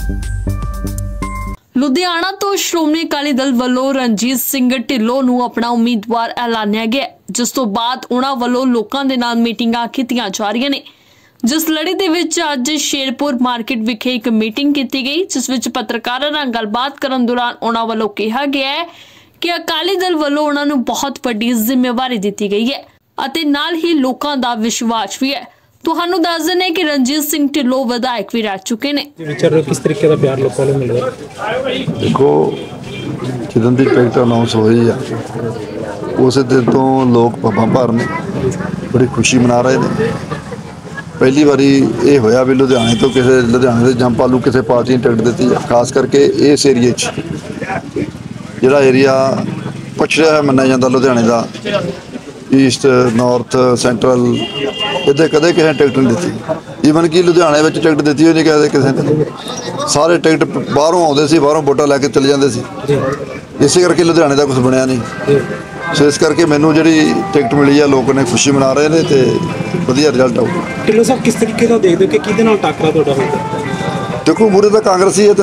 ਲੁਧਿਆਣਾ ਤੋਂ ਸ਼੍ਰੋਮਣੀ ਅਕਾਲੀ ਦਲ ਵੱਲੋਂ ਰਣਜੀਤ ਸਿੰਘ ਢਿੱਲੋਂ ਨੂੰ ਆਪਣਾ ਉਮੀਦਵਾਰ ਐਲਾਨਿਆ ਗਿਆ, ਜਿਸ ਤੋਂ ਬਾਅਦ ਉਹਨਾਂ ਵੱਲੋਂ ਲੋਕਾਂ ਦੇ ਨਾਲ ਮੀਟਿੰਗਾਂ ਕੀਤੀਆਂ ਜਾ ਰਹੀਆਂ ਨੇ। ਜਿਸ ਲੜੀ ਦੇ ਵਿੱਚ ਅੱਜ ਸ਼ੇਰਪੁਰ ਮਾਰਕੀਟ ਵਿਖੇ ਇੱਕ ਮੀਟਿੰਗ ਕੀਤੀ ਗਈ, ਜਿਸ ਵਿੱਚ ਪੱਤਰਕਾਰਾਂ ਨਾਲ ਗੱਲਬਾਤ ਕਰਨ ਦੌਰਾਨ ਉਹਨਾਂ ਵੱਲੋਂ ਕਿਹਾ ਗਿਆ ਹੈ ਕਿ ਅਕਾਲੀ ਦਲ ਵੱਲੋਂ ਉਹਨਾਂ ਨੂੰ ਬਹੁਤ ਵੱਡੀ ਜ਼ਿੰਮੇਵਾਰੀ ਦਿੱਤੀ ਗਈ ਹੈ ਅਤੇ ਨਾਲ ਹੀ ਲੋਕਾਂ ਦਾ ਵਿਸ਼ਵਾਸ ਵੀ ਹੈ। ਤੁਹਾਨੂੰ ਦੱਸ ਦਿੰਦੇ ਕਿ ਰਣਜੀਤ ਸਿੰਘ ਢਿੱਲੋਂ ਵਿਧਾਇਕ ਵੀ ਰਹਿ ਚੁੱਕੇ ਨੇ। ਵਿਚਾਰ ਕਿਸ ਤਰੀਕੇ ਦਾ ਪਿਆਰ ਲੋਕਾਂ ਨੂੰ ਮਿਲ ਰਿਹਾ? देखो ਜਦੋਂ ਦੀ ਟਿਕਟ ਅਨਾਉਂਸ ਹੋਈ ਆ ਉਸੇ ਦਿਨ ਤੋਂ ਲੋਕ ਪੱਬਾਂ ਭਰ ਨੇ ਬੜੀ ਖੁਸ਼ੀ ਮਨਾ ਰਹੇ ਨੇ। ਪਹਿਲੀ ਵਾਰੀ ਇਹ ਹੋਇਆ ਵੀ ਲੁਧਿਆਣੇ ਦੇ ਜੰਪਾਂ ਨੂੰ ਕਿਸੇ ਪਾਰਟੀ ਨੇ ਟਿਕਟ ਦਿੱਤੀ ਆ, ਖਾਸ ਕਰਕੇ ਇਸ ਏਰੀਏ 'ਚ ਜਿਹੜਾ ਏਰੀਆ ਪਛੜਿਆ ਹੋਇਆ ਮੰਨਿਆ ਜਾਂਦਾ ਲੁਧਿਆਣੇ ਦਾ, ਈਸਟ ਨਾਰਥ ਸੈਂਟਰਲ, ਇੱਥੇ ਕਦੇ ਕਿਸੇ ਨੇ ਟਿਕਟ ਨਹੀਂ ਦਿੱਤੀ। ਈਵਨ ਕਿ ਲੁਧਿਆਣੇ ਵਿੱਚ ਟਿਕਟ ਦਿੱਤੀ ਹੋਈ ਨਹੀਂ ਕਿਸੇ ਨੇ। ਸਾਰੇ ਟਿਕਟ ਬਾਹਰੋਂ ਆਉਂਦੇ ਸੀ, ਬਾਹਰੋਂ ਵੋਟਾਂ ਲੈ ਕੇ ਚਲੇ ਜਾਂਦੇ ਸੀ। ਇਸੇ ਕਰਕੇ ਲੁਧਿਆਣੇ ਦਾ ਕੁਝ ਬਣਿਆ ਨਹੀਂ। ਸੋ ਇਸ ਕਰਕੇ ਮੈਨੂੰ ਜਿਹੜੀ ਟਿਕਟ ਮਿਲੀ ਆ, ਲੋਕ ਨੇ ਖੁਸ਼ੀ ਮਨਾ ਰਹੇ ਨੇ ਤੇ ਵਧੀਆ ਰਿਜ਼ਲਟ ਆਊਗਾ। ਢਿੱਲੋਂ ਸਾਹਿਬ ਕਿਸ ਤਰੀਕੇ ਦਾ ਦੇਖਦੇ ਹੋ ਕਿ ਕਿਹਦੇ ਨਾਲ ਟੱਕਰਾ ਤੁਹਾਡਾ ਹੋਊਗਾ? ਦੇਖੋ ਮੂਰੇ ਤਾਂ ਕਾਂਗਰਸੀ ਹੈ,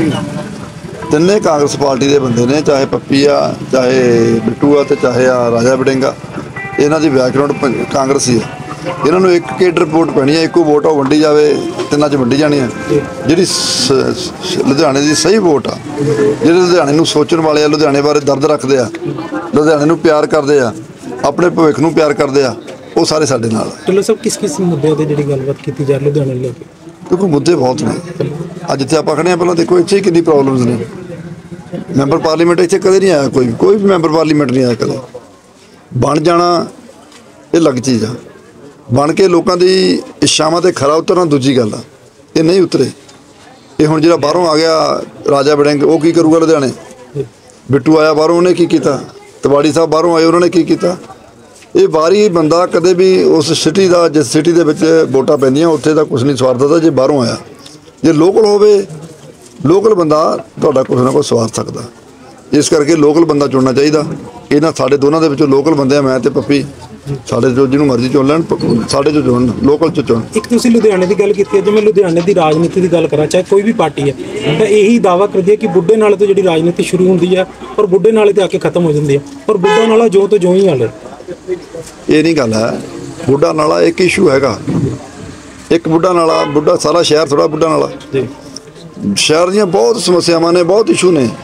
ਤਿੰਨੇ ਕਾਂਗਰਸ ਪਾਰਟੀ ਦੇ ਬੰਦੇ ਨੇ, ਚਾਹੇ ਪੱਪੀ ਆ, ਚਾਹੇ ਬਿੱਟੂ ਆ ਤੇ ਚਾਹੇ ਆ ਰਾਜਾ ਵੜਿੰਗਾ। ਇਹਨਾਂ ਦੀ ਬੈਕਗਰਾਊਂਡ ਕਾਂਗਰਸੀ ਹੈ। ਇਹਨਾਂ ਨੂੰ ਇੱਕ ਕੇਡਰ ਵੋਟ ਪੈਣੀ ਹੈ, ਇੱਕੋ ਵੋਟ ਆ ਵੰਡੀ ਜਾਵੇ, ਤਿੰਨਾਂ 'ਚ ਵੰਡੀ ਜਾਣੀ ਹੈ। ਜਿਹੜੀ ਲੁਧਿਆਣੇ ਦੀ ਸਹੀ ਵੋਟ ਆ, ਜਿਹੜੇ ਲੁਧਿਆਣੇ ਨੂੰ ਸੋਚਣ ਵਾਲੇ ਆ, ਲੁਧਿਆਣੇ ਬਾਰੇ ਦਰਦ ਰੱਖਦੇ ਆ, ਲੁਧਿਆਣੇ ਨੂੰ ਪਿਆਰ ਕਰਦੇ ਆ, ਆਪਣੇ ਭਵਿੱਖ ਨੂੰ ਪਿਆਰ ਕਰਦੇ ਆ, ਉਹ ਸਾਰੇ ਸਾਡੇ ਨਾਲ। ਢਿੱਲੋਂ ਸਾਹਿਬ ਕਿਸ ਮੁੱਦਿਆਂ ਤੇ ਜਿਹੜੀ ਗੱਲਬਾਤ ਕੀਤੀ ਜਾ ਰਹੀ ਲੁਧਿਆਣੇ ਲੈ ਕੇ? ਕਿਉਂਕਿ ਮੁੱਦੇ ਬਹੁਤ ਨੇ। ਅੱਜ ਜਿੱਥੇ ਆਪਾਂ ਖੜੇ ਆ, ਪਹਿਲਾਂ ਦੇਖੋ ਇੱਥੇ ਕਿੰਨੀ ਪ੍ਰੋਬਲਮਸ ਨੇ। ਮੈਂਬਰ ਪਾਰਲੀਮੈਂਟ ਇੱਥੇ ਕਦੇ ਨਹੀਂ ਆਇਆ, ਕੋਈ ਵੀ ਮੈਂਬਰ ਪਾਰਲੀਮੈਂਟ ਨਹੀਂ ਆਇਆ ਕਦੇ। ਬਣ ਜਾਣਾ ਇਹ ਅਲੱਗ ਚੀਜ਼ ਆ, ਬਣ ਕੇ ਲੋਕਾਂ ਦੀ ਇੱਛਾਵਾਂ ਤੇ ਖਰਾ ਉਤਰਨਾ ਦੂਜੀ ਗੱਲ ਆ। ਇਹ ਨਹੀਂ ਉਤਰੇ। ਇਹ ਹੁਣ ਜਿਹੜਾ ਬਾਹਰੋਂ ਆ ਗਿਆ ਰਾਜਾ ਵੜਿੰਗ, ਉਹ ਕੀ ਕਰੂਗਾ ਲੁਧਿਆਣੇ? ਬਿੱਟੂ ਆਇਆ ਬਾਹਰੋਂ, ਉਹਨੇ ਕੀ ਕੀਤਾ? ਤਿਵਾੜੀ ਸਾਹਿਬ ਬਾਹਰੋਂ ਆਏ, ਉਹਨਾਂ ਨੇ ਕੀ ਕੀਤਾ? ਇਹ ਬਾਹਰੀ ਬੰਦਾ ਕਦੇ ਵੀ ਉਸ ਸਿਟੀ ਦਾ, ਜਿਸ ਸਿਟੀ ਦੇ ਵਿੱਚ ਵੋਟਾਂ ਪੈਂਦੀਆਂ ਉੱਥੇ ਦਾ ਕੁਛ ਨਹੀਂ ਸਵਾਰਦਾ ਜੇ ਬਾਹਰੋਂ ਆਇਆ। ਜੇ ਲੋਕਲ ਹੋਵੇ, ਲੋਕਲ ਬੰਦਾ ਤੁਹਾਡਾ ਕੁਛ ਨਾ ਕੁਛ ਸਵਾਰ ਸਕਦਾ। ਇਸ ਕਰਕੇ ਲੋਕਲ ਬੰਦਾ ਚੁਣਨਾ ਚਾਹੀਦਾ। ਇਹਨਾਂ ਸਾਡੇ ਦੋਨਾਂ ਦੇ ਵਿੱਚੋਂ ਲੋਕਲ ਬੰਦੇ ਆ, ਮੈਂ ਤੇ ਪੱਪੀ। ਸਾਡੇ ਜੋ ਜਿਹਨੂੰ ਮਰਜ਼ੀ ਚੁਣ ਲੈਣ, ਸਾਡੇ 'ਚੋਂ ਚੁਣਨ, ਲੋਕਲ 'ਚ ਚੁਣ। ਇੱਕ ਤੁਸੀਂ ਲੁਧਿਆਣੇ ਦੀ ਗੱਲ ਕੀਤੀ ਹੈ, ਜੇ ਮੈਂ ਲੁਧਿਆਣੇ ਦੀ ਰਾਜਨੀਤੀ ਦੀ ਗੱਲ ਕਰਾਂ, ਚਾਹੇ ਕੋਈ ਵੀ ਪਾਰਟੀ ਹੈ, ਤਾਂ ਇਹੀ ਦਾਅਵਾ ਕਰਦੀ ਹੈ ਕਿ ਬੁੱਢੇ ਨਾਲੇ ਤੋਂ ਜਿਹੜੀ ਰਾਜਨੀਤੀ ਸ਼ੁਰੂ ਹੁੰਦੀ ਹੈ ਔਰ ਬੁੱਢੇ ਨਾਲੇ ਤੇ ਆ ਕੇ ਖਤਮ ਹੋ ਜਾਂਦੀ ਹੈ, ਔਰ ਬੁੱਢਾ ਨਾਲਾ ਜੋ ਤੋਂ ਜੋ ਹੀ ਹਾਲੇ। ਇਹ ਨਹੀਂ ਗੱਲ ਹੈ। ਬੁੱਢਾ ਨਾਲਾ ਇੱਕ ਇਸ਼ੂ ਹੈਗਾ, ਇੱਕ ਬੁੱਢਾ ਨਾਲਾ। ਬੁੱਢਾ ਸਾਰਾ ਸ਼ਹਿਰ ਥੋੜ੍ਹਾ ਬੁੱਢਾ ਨਾਲਾ। ਸ਼ਹਿਰ ਦੀਆਂ ਬਹੁਤ ਸਮੱਸਿਆਵਾਂ ਨੇ, ਬਹੁਤ ਇਸ਼ੂ ਨੇ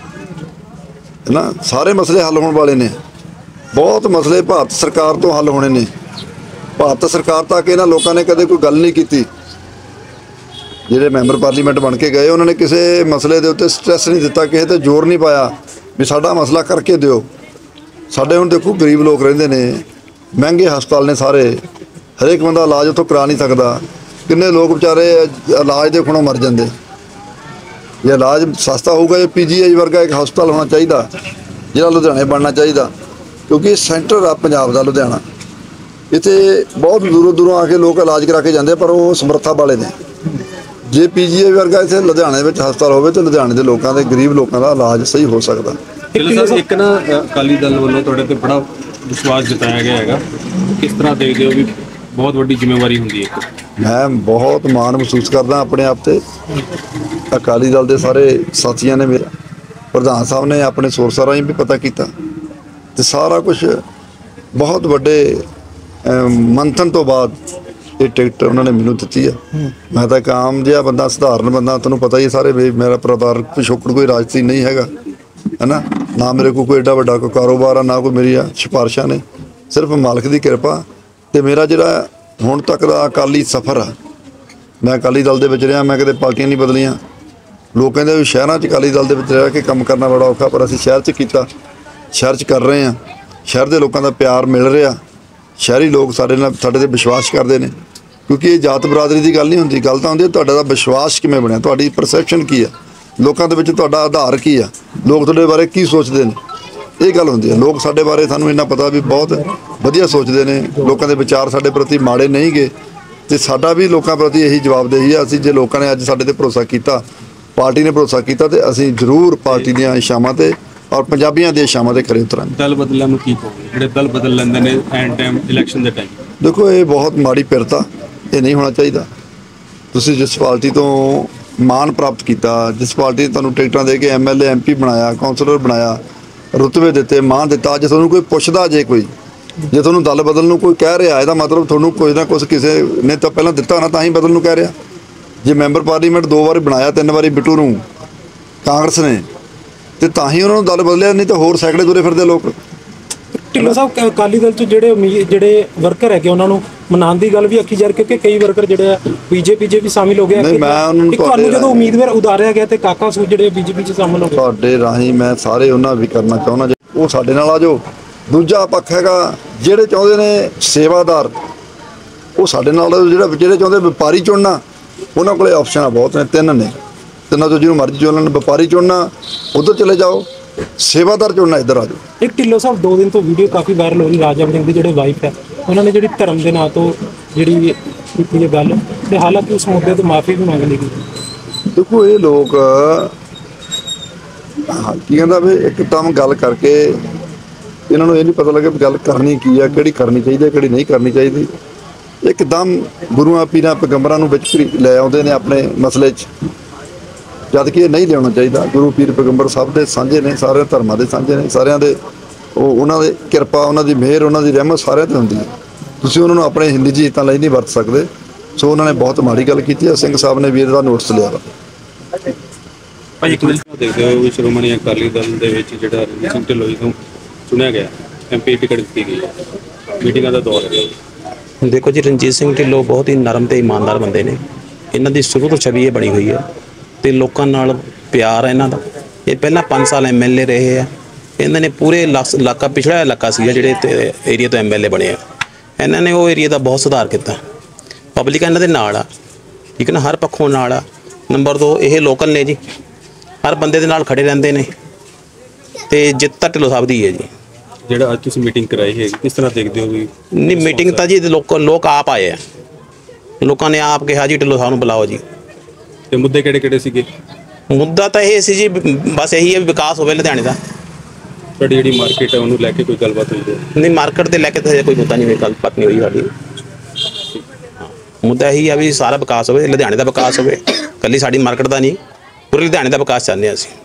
ਨਾ। ਸਾਰੇ ਮਸਲੇ ਹੱਲ ਹੋਣ ਵਾਲੇ ਨੇ। ਬਹੁਤ ਮਸਲੇ ਭਾਰਤ ਸਰਕਾਰ ਤੋਂ ਹੱਲ ਹੋਣੇ ਨੇ। ਭਾਰਤ ਸਰਕਾਰ ਤੱਕ ਇਹਨਾਂ ਲੋਕਾਂ ਨੇ ਕਦੇ ਕੋਈ ਗੱਲ ਨਹੀਂ ਕੀਤੀ। ਜਿਹੜੇ ਮੈਂਬਰ ਪਾਰਲੀਮੈਂਟ ਬਣ ਕੇ ਗਏ, ਉਹਨਾਂ ਨੇ ਕਿਸੇ ਮਸਲੇ ਦੇ ਉੱਤੇ ਸਟ੍ਰੈਸ ਨਹੀਂ ਦਿੱਤਾ, ਕਿਸੇ ਤੇ ਜ਼ੋਰ ਨਹੀਂ ਪਾਇਆ ਵੀ ਸਾਡਾ ਮਸਲਾ ਕਰਕੇ ਦਿਓ। ਸਾਡੇ ਹੁਣ ਦੇਖੋ ਗਰੀਬ ਲੋਕ ਰਹਿੰਦੇ ਨੇ, ਮਹਿੰਗੇ ਹਸਪਤਾਲ ਨੇ ਸਾਰੇ, ਹਰੇਕ ਬੰਦਾ ਇਲਾਜ ਉੱਥੋਂ ਕਰਾ ਨਹੀਂ ਸਕਦਾ। ਕਿੰਨੇ ਲੋਕ ਵਿਚਾਰੇ ਇਲਾਜ ਦੇ ਖੁਣੋਂ ਮਰ ਜਾਂਦੇ। ਜੇ ਇਲਾਜ ਸਸਤਾ ਹੋਊਗਾ, ਇਹ PGI ਵਰਗਾ ਇੱਕ ਹਸਪਤਾਲ ਹੋਣਾ ਚਾਹੀਦਾ, ਜਿਹੜਾ ਲੁਧਿਆਣੇ ਬਣਨਾ ਚਾਹੀਦਾ, ਕਿਉਂਕਿ ਸੈਂਟਰ ਆ ਪੰਜਾਬ ਦਾ ਲੁਧਿਆਣਾ। ਇੱਥੇ ਬਹੁਤ ਦੂਰੋਂ ਆ ਕੇ ਲੋਕ ਇਲਾਜ ਕਰਾ ਕੇ ਜਾਂਦੇ, ਪਰ ਉਹ ਸਮਰੱਥਾ ਵਾਲੇ ਨੇ। ਜੇ PGI ਵਰਗਾ ਇੱਥੇ ਲੁਧਿਆਣੇ ਵਿੱਚ ਹਸਪਤਾਲ ਹੋਵੇ ਤਾਂ ਲੁਧਿਆਣੇ ਦੇ ਲੋਕਾਂ ਦੇ, ਗਰੀਬ ਲੋਕਾਂ ਦਾ ਇਲਾਜ ਸਹੀ ਹੋ ਸਕਦਾ। ਇੱਕ ਨਾ ਅਕਾਲੀ ਦਲ ਵੱਲੋਂ ਤੁਹਾਡੇ ਤੇ ਬੜਾ ਵਿਸ਼ਵਾਸ ਜਤਾਇਆ ਗਿਆ ਹੈਗਾ, ਕਿਸ ਤਰ੍ਹਾਂ ਦੇਖਦੇ ਹੋ ਵੀ ਬਹੁਤ ਵੱਡੀ ਜ਼ਿੰਮੇਵਾਰੀ ਹੁੰਦੀ ਹੈ? ਮੈਂ ਬਹੁਤ ਮਾਣ ਮਹਿਸੂਸ ਕਰਦਾ ਆਪਣੇ ਆਪ ਤੇ। ਅਕਾਲੀ ਦਲ ਦੇ ਸਾਰੇ ਸਾਥੀਆਂ ਨੇ, ਮੇਰਾ ਪ੍ਰਧਾਨ ਸਾਹਿਬ ਨੇ ਆਪਣੇ ਸੋਰਸਾਂ ਰਾਹੀਂ ਵੀ ਪਤਾ ਕੀਤਾ ਤੇ ਸਾਰਾ ਕੁਝ ਬਹੁਤ ਵੱਡੇ ਮੰਥਨ ਤੋਂ ਬਾਅਦ ਇਹ ਟਿਕਟ ਉਹਨਾਂ ਨੇ ਮੈਨੂੰ ਦਿੱਤੀ ਆ। ਮੈਂ ਤਾਂ ਇੱਕ ਆਮ ਜਿਹਾ ਬੰਦਾ, ਸਧਾਰਨ ਬੰਦਾ, ਤੁਹਾਨੂੰ ਪਤਾ ਹੀ ਸਾਰੇ। ਮੇਰਾ ਪਰਿਵਾਰਕ ਪਿਛੋਕੜ ਕੋਈ ਰਾਜਨੀਤੀ ਨਹੀਂ ਹੈਗਾ, ਹੈ ਨਾ ਮੇਰੇ ਕੋਲ ਕੋਈ ਐਡਾ ਵੱਡਾ ਕੋਈ ਕਾਰੋਬਾਰ ਆ, ਨਾ ਕੋਈ ਮੇਰੀਆਂ ਸਿਫਾਰਿਸ਼ਾਂ ਨੇ, ਸਿਰਫ ਮਾਲਕ ਦੀ ਕਿਰਪਾ। ਤੇ ਮੇਰਾ ਜਿਹੜਾ ਹੁਣ ਤੱਕ ਦਾ ਅਕਾਲੀ ਸਫ਼ਰ ਆ, ਮੈਂ ਅਕਾਲੀ ਦਲ ਦੇ ਵਿੱਚ ਰਿਹਾ, ਮੈਂ ਕਦੇ ਪਾਰਟੀਆਂ ਨਹੀਂ ਬਦਲੀਆਂ। ਲੋਕ ਕਹਿੰਦੇ ਵੀ ਸ਼ਹਿਰਾਂ 'ਚ ਅਕਾਲੀ ਦਲ ਦੇ ਵਿੱਚ ਰਹਿ ਕੇ ਕੰਮ ਕਰਨਾ ਬੜਾ ਔਖਾ, ਪਰ ਅਸੀਂ ਸ਼ਹਿਰ 'ਚ ਕੀਤਾ, ਸ਼ਹਿਰ 'ਚ ਕਰ ਰਹੇ ਹਾਂ। ਸ਼ਹਿਰ ਦੇ ਲੋਕਾਂ ਦਾ ਪਿਆਰ ਮਿਲ ਰਿਹਾ, ਸ਼ਹਿਰੀ ਲੋਕ ਸਾਡੇ ਤੇ ਵਿਸ਼ਵਾਸ ਕਰਦੇ ਨੇ। ਕਿਉਂਕਿ ਇਹ ਜਾਤ ਬਰਾਦਰੀ ਦੀ ਗੱਲ ਨਹੀਂ ਹੁੰਦੀ, ਗੱਲ ਤਾਂ ਹੁੰਦੀ ਤੁਹਾਡਾ ਦਾ ਵਿਸ਼ਵਾਸ ਕਿਵੇਂ ਬਣਿਆ, ਤੁਹਾਡੀ ਪਰਸੈਪਸ਼ਨ ਕੀ ਆ, ਲੋਕਾਂ ਦੇ ਵਿੱਚ ਤੁਹਾਡਾ ਆਧਾਰ ਕੀ ਆ, ਲੋਕ ਤੁਹਾਡੇ ਬਾਰੇ ਕੀ ਸੋਚਦੇ ਨੇ, ਇਹ ਗੱਲ ਹੁੰਦੀ ਹੈ। ਲੋਕ ਸਾਡੇ ਬਾਰੇ, ਸਾਨੂੰ ਇੰਨਾ ਪਤਾ ਵੀ ਬਹੁਤ ਵਧੀਆ ਸੋਚਦੇ ਨੇ। ਲੋਕਾਂ ਦੇ ਵਿਚਾਰ ਸਾਡੇ ਪ੍ਰਤੀ ਮਾੜੇ ਨਹੀਂ ਗੇ, ਤੇ ਸਾਡਾ ਵੀ ਲੋਕਾਂ ਪ੍ਰਤੀ ਇਹੀ ਜਵਾਬਦੇਹੀ ਆ। ਅਸੀਂ ਜੇ ਲੋਕਾਂ ਨੇ ਅੱਜ ਸਾਡੇ ਤੇ ਭਰੋਸਾ ਕੀਤਾ, ਪਾਰਟੀ ਨੇ ਭਰੋਸਾ ਕੀਤਾ, ਤੇ ਅਸੀਂ ਜ਼ਰੂਰ ਪਾਰਟੀ ਦੀਆਂ ਇੱਛਾਵਾਂ ਤੇ ਔਰ ਪੰਜਾਬੀਆਂ ਦੇ ਇੱਛਾਵਾਂ ਦੇ ਖਰੇ ਉਤਰਾਂਗੇ। ਦਲ ਬਦਲਣ ਨੂੰ ਕੀ ਕਹੋਗੇ, ਜਿਹੜੇ ਦਲ ਬਦਲ ਲੈਂਦੇ ਨੇ ਐਂਡ ਟਾਈਮ ਇਲੈਕਸ਼ਨ ਦੇ ਟਾਈਮ? ਦੇਖੋ ਇਹ ਬਹੁਤ ਮਾੜੀ ਪਿਰਤਾ, ਇਹ ਨਹੀਂ ਹੋਣਾ ਚਾਹੀਦਾ। ਤੁਸੀਂ ਜਿਸ ਪਾਰਟੀ ਤੋਂ ਮਾਣ ਪ੍ਰਾਪਤ ਕੀਤਾ, ਜਿਸ ਪਾਰਟੀ ਨੇ ਤੁਹਾਨੂੰ ਟਿਕਟਾਂ ਦੇ ਕੇ MLA MP ਬਣਾਇਆ, ਕਾਉਂਸਲਰ ਬਣਾਇਆ, ਰੁਤਬੇ ਦਿੱਤੇ, ਮਾਣ ਦਿੱਤਾ, ਅੱਜ ਤੁਹਾਨੂੰ ਕੋਈ ਪੁੱਛਦਾ ਜੇ ਜੇ ਤੁਹਾਨੂੰ ਦਲ ਬਦਲ ਨੂੰ ਕੋਈ ਕਹਿ ਰਿਹਾ, ਇਹਦਾ ਮਤਲਬ ਤੁਹਾਨੂੰ ਕੁਝ ਨਾ ਕੁਝ ਕਿਸੇ ਨੇ ਤਾਂ ਪਹਿਲਾਂ ਦਿੱਤਾ ਨਾ, ਤਾਂ ਹੀ ਬਦਲ ਨੂੰ ਕਹਿ ਰਿਹਾ। ਜੇ ਮੈਂਬਰ ਪਾਰਲੀਮੈਂਟ 2 ਵਾਰ ਬਣਾਇਆ, 3 ਵਾਰੀ ਬਿੱਟੂ ਨੂੰ ਕਾਂਗਰਸ ਨੇ, ਤੇ ਤਾਂ ਹੀ ਉਹਨਾਂ ਨੂੰ ਦਲ ਬਦਲਿਆ, ਨਹੀਂ ਤਾਂ ਹੋਰ ਸੈਂਕੜੇ ਤੁਰੇ ਫਿਰਦੇ ਲੋਕ। ਢਿੱਲੋਂ ਸਾਹਿਬ ਅਕਾਲੀ ਦਲ 'ਚ ਜਿਹੜੇ ਵਰਕਰ ਹੈਗੇ ਉਹਨਾਂ ਨੂੰ ਮਨਾਉਣ ਦੀ ਗੱਲ ਵੀ ਆਖੀ ਜਾ ਰਹੀ, ਕਿਉਂਕਿ ਕਈ ਵਰਕਰ ਜਿਹੜੇ ਆ BJP 'ਚ ਵੀ ਸ਼ਾਮਿਲ ਹੋ ਗਏ। ਨਹੀਂ, ਮੈਂ ਉਹਨਾਂ ਨੂੰ ਤੁਹਾਨੂੰ ਜਦੋਂ ਉਮੀਦਵਾਰ ਉਤਾਰਿਆ ਗਿਆ ਤੇ ਕਾਕਾ ਸੂਦ ਜਿਹੜੇ BJP 'ਚ ਸ਼ਾਮਿਲ ਹੋ ਗਏ, ਤੁਹਾਡੇ ਰਾਹੀਂ ਮੈਂ ਸਾਰੇ ਉਹਨਾਂ ਵੀ ਕਰਨਾ ਚਾਹੁੰਦਾ, ਜੇ ਉਹ ਸਾਡੇ ਨਾਲ ਆ ਜਾਓ। ਦੂਜਾ ਪੱਖ ਹੈਗਾ ਜਿਹੜੇ ਚਾਹੁੰਦੇ ਨੇ ਸੇਵਾਦਾਰ, ਉਹ ਸਾਡੇ ਨਾਲ, ਜਿਹੜੇ ਚਾਹੁੰਦੇ ਵਪਾਰੀ ਚੁਣਨਾ, ਉਹਨਾਂ ਕੋਲੇ ਆਪਸ਼ਨਾਂ ਬਹੁਤ ਨੇ, 3 ਨੇ, ਤਿੰਨਾਂ ਤੋਂ ਜਿਹਨੂੰ ਮਰਜ਼ੀ ਚੁਣ ਲੈਣ। ਵਪਾਰੀ ਚੁਣਨਾ ਉੱਧਰ ਚਲੇ ਜਾਓ, ਸੇਵਾਦਾਰ ਚੁਣਨਾ ਇੱਧਰ ਆ ਜਾਓ। ਇੱਕ ਢਿੱਲੋਂ ਸਾਹਿਬ 2 ਦਿਨ ਤੋਂ ਵੀਡੀਓ ਕਾਫੀ ਵਾਇਰਲ ਹੋ ਰਹੀ, ਰਾਜਾ ਵੜਿੰਗ ਦੀ ਜਿਹੜੇ ਵਾਈਫ ਹੈ, ਉਹਨਾਂ ਨੇ ਜਿਹੜੀ ਧਰਮ ਦੇ ਨਾਂ ਤੋਂ ਜਿਹੜੀ ਕੀਤੀ ਇਹ ਗੱਲ, ਤੇ ਹਾਲਾਂਕਿ ਉਸ ਮੁੱਦੇ ਤੋਂ ਮਾਫੀ ਵੀ ਮੰਗ ਲਈ ਗਈ। ਦੇਖੋ ਇਹ ਲੋਕ ਕੀ ਕਹਿੰਦਾ ਵੀ ਇੱਕਦਮ ਗੱਲ ਕਰਕੇ ਇਹਨਾਂ ਨੂੰ ਇਹ ਨਹੀਂ ਪਤਾ ਲੱਗਿਆ ਵੀ ਗੱਲ ਕਰਨੀ ਕੀ ਆ, ਕਿਹੜੀ ਕਰਨੀ ਚਾਹੀਦੀ, ਕਿਹੜੀ ਨਹੀਂ ਕਰਨੀ ਚਾਹੀਦੀ। ਇੱਕਦਮ ਗੁਰੂਆਂ ਪੀਰਾਂ ਪੈਗੰਬਰਾਂ ਨੂੰ ਵਿੱਚ ਲੈ ਆਉਂਦੇ ਨੇ ਆਪਣੇ ਮਸਲੇ 'ਚ, ਜਦ ਕਿ ਇਹ ਨਹੀਂ ਲਿਆਉਣਾ ਚਾਹੀਦਾ। ਗੁਰੂ ਪੀਰ ਪੈਗੰਬਰ ਸਭ ਦੇ ਸਾਂਝੇ ਨੇ, ਸਾਰੇ ਧਰਮਾਂ ਦੇ ਸਾਂਝੇ ਨੇ, ਸਾਰਿਆਂ ਦੇ ਉਹਨਾਂ ਦੇ ਕਿਰਪਾ, ਉਹਨਾਂ ਦੀ ਮਿਹਰ, ਉਹਨਾਂ ਦੀ ਰਹਿਮਤ ਸਾਰਿਆਂ 'ਤੇ ਹੁੰਦੀ ਹੈ। ਤੁਸੀਂ ਉਹਨਾਂ ਨੂੰ ਆਪਣੇ ਹਿੰਦੀ ਜੀਤਾਂ ਲਈ ਨਹੀਂ ਵਰਤ ਸਕਦੇ। ਸੋ ਉਹਨਾਂ ਨੇ ਬਹੁਤ ਮਾੜੀ ਗੱਲ ਕੀਤੀ ਹੈ। ਸਿੰਘ ਸਾਹਿਬ ਨੇ ਵੀਰ ਦਾ ਨੋਟਿਸ ਲਿਆ ਵਾ। ਭਾਈ ਇੱਕ ਦਿਨ ਦੇਖਦੇ ਹੋ ਸ਼੍ਰੋਮਣੀ ਅਕਾਲੀ ਦਲ ਦੇ ਵਿੱਚ ਜਿਹੜਾ ਰਣਜੀਤ ਸਿੰਘ ਢਿੱਲੋਂ ਨੂੰ ਚੁਣਿਆ ਗਿਆ, MP ਟਿਕਟ ਦਿੱਤੀ ਗਈ, ਮੀਟਿੰਗਾਂ ਦਾ ਦੌਰ ਹੈ। ਦੇਖੋ ਜੀ, ਰਣਜੀਤ ਸਿੰਘ ਢਿੱਲੋਂ ਬਹੁਤ ਹੀ ਨਰਮ ਤੇ ਇਮਾਨਦਾਰ ਬੰਦੇ ਨੇ। ਇਹਨਾਂ ਦੀ ਸ਼ੁਰੂ ਤੋਂ ਛਵੀ ਇਹ ਬਣੀ ਹੋਈ ਹੈ ਤੇ ਲੋਕਾਂ ਨਾਲ ਪਿਆਰ ਹੈ ਇਹਨਾਂ ਦਾ। ਇਹ ਪਹਿਲਾਂ 5 ਸਾਲ MLA ਰਹੇ ਆ। ਇਹਨਾਂ ਨੇ ਪੂਰੇ ਇਲਾਕਾ, ਪਿਛੜਾ ਇਲਾਕਾ ਸੀ ਜਿਹੜੇ ਏਰੀਆ ਤੋਂ MLA ਬਣੇ ਆ, ਇਹਨਾਂ ਨੇ ਉਹ ਏਰੀਆ ਦਾ ਬਹੁਤ ਸੁਧਾਰ ਕੀਤਾ। ਪਬਲਿਕ ਇਹਨਾਂ ਦੇ ਨਾਲ ਆ, ਠੀਕ ਨਾ, ਹਰ ਪੱਖੋਂ ਨਾਲ ਆ। ਨੰਬਰ 2, ਇਹ ਲੋਕਲ ਨੇ ਜੀ, ਹਰ ਬੰਦੇ ਦੇ ਨਾਲ ਖੜੇ ਰਹਿੰਦੇ ਨੇ, ਤੇ ਜਿੱਤ ਤਾਂ ਢਿੱਲੋਂ ਸਾਹਿਬ ਦੀ ਹੈ ਜੀ। ਜਿਹੜਾ ਅੱਜ ਤੁਸੀਂ ਮੀਟਿੰਗ ਕਰਾਈ ਹੈ, ਕਿਸ ਤਰ੍ਹਾਂ ਦੇਖਦੇ ਹੋ ਵੀ? ਨਹੀਂ, ਮੀਟਿੰਗ ਤਾਂ ਜੀ ਲੋਕ ਆਪ ਆਏ ਆ, ਲੋਕਾਂ ਨੇ ਆਪ ਕਿਹਾ ਜੀ ਢਿੱਲੋਂ ਸਾਹਿਬ ਨੂੰ ਬੁਲਾਓ ਜੀ। ਤੇ ਮੁੱਦੇ ਕਿਹੜੇ ਸੀਗੇ? ਮੁੱਦਾ ਤਾਂ ਇਹ ਸੀ ਜੀ, ਬਸ ਇਹੀ ਹੈ ਵੀ ਵਿਕਾਸ ਹੋਵੇ ਲੁਧਿਆਣੇ ਦਾ। ਤੁਹਾਡੀ ਜਿਹੜੀ ਮਾਰਕੀਟ ਹੈ ਉਹਨੂੰ ਲੈ ਕੇ ਕੋਈ ਗੱਲਬਾਤ ਹੋਈ ਹੈ? ਨਹੀਂ, ਮਾਰਕੀਟ ਦੇ ਲੈ ਕੇ ਤਾਂ ਕੋਈ ਮੁੱਦਾ ਨਹੀਂ ਹੋਈ, ਗੱਲਬਾਤ ਨਹੀਂ ਹੋਈ ਸਾਡੀ। ਮੁੱਦਾ ਇਹੀ ਆ ਵੀ ਸਾਰਾ ਵਿਕਾਸ ਹੋਵੇ, ਲੁਧਿਆਣੇ ਦਾ ਵਿਕਾਸ ਹੋਵੇ, ਇਕੱਲੀ ਸਾਡੀ ਮਾਰਕੀਟ ਦਾ ਨਹੀਂ, ਪੂਰੇ ਲੁਧਿਆਣੇ ਦਾ ਵਿਕਾਸ ਚਾਹੁੰਦੇ ਹਾਂ ਅਸੀਂ।